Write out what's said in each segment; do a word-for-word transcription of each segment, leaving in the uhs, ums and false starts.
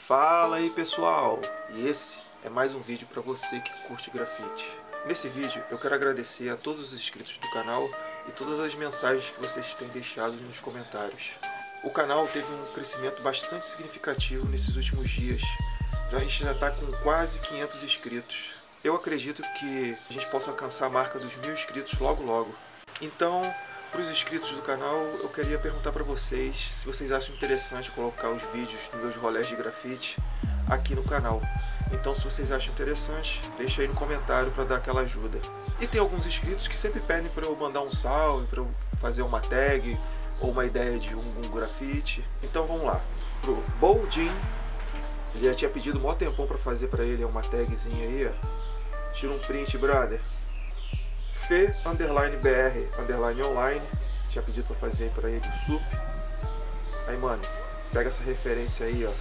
Fala aí pessoal, e esse é mais um vídeo para você que curte grafite. Nesse vídeo eu quero agradecer a todos os inscritos do canal e todas as mensagens que vocês têm deixado nos comentários. O canal teve um crescimento bastante significativo nesses últimos dias, a gente já está com quase quinhentos inscritos. Eu acredito que a gente possa alcançar a marca dos mil inscritos logo logo. Então, para os inscritos do canal, eu queria perguntar para vocês se vocês acham interessante colocar os vídeos dos meus rolés de grafite aqui no canal. Então, se vocês acham interessante, deixa aí no comentário para dar aquela ajuda. E tem alguns inscritos que sempre pedem para eu mandar um salve, para eu fazer uma tag ou uma ideia de um, um grafite. Então vamos lá. Pro Boldin, ele já tinha pedido um maior tempão para fazer para ele uma tagzinha aí, ó. Tira um print, brother. Fê, underline br, underline online, já pedi pra fazer aí pra ele o sup. Aí, mano, pega essa referência aí, ó.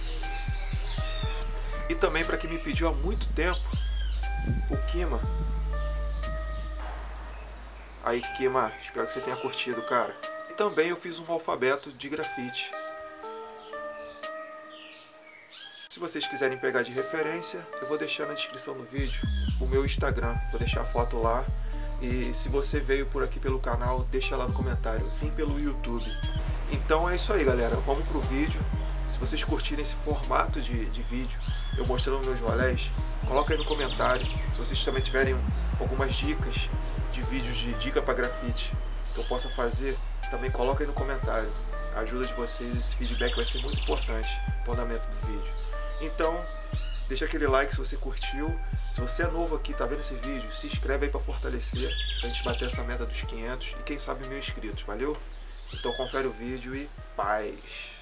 E também pra quem me pediu há muito tempo, o Kima. Aí, Kima, espero que você tenha curtido, cara. E também eu fiz um alfabeto de grafite. Se vocês quiserem pegar de referência, eu vou deixar na descrição do vídeo o meu Instagram, vou deixar a foto lá. E se você veio por aqui pelo canal, deixa lá no comentário, vim pelo YouTube. Então é isso aí, galera, vamos pro vídeo. Se vocês curtirem esse formato de, de vídeo, eu mostrando meus rolés, coloca aí no comentário. Se vocês também tiverem algumas dicas de vídeos de dica para grafite que eu possa fazer, também coloca aí no comentário. A ajuda de vocês, esse feedback vai ser muito importante para o andamento do vídeo. Então, deixa aquele like se você curtiu. Se você é novo aqui, tá vendo esse vídeo, se inscreve aí para fortalecer, pra gente bater essa meta dos quinhentos e quem sabe mil inscritos, valeu? Então confere o vídeo e paz!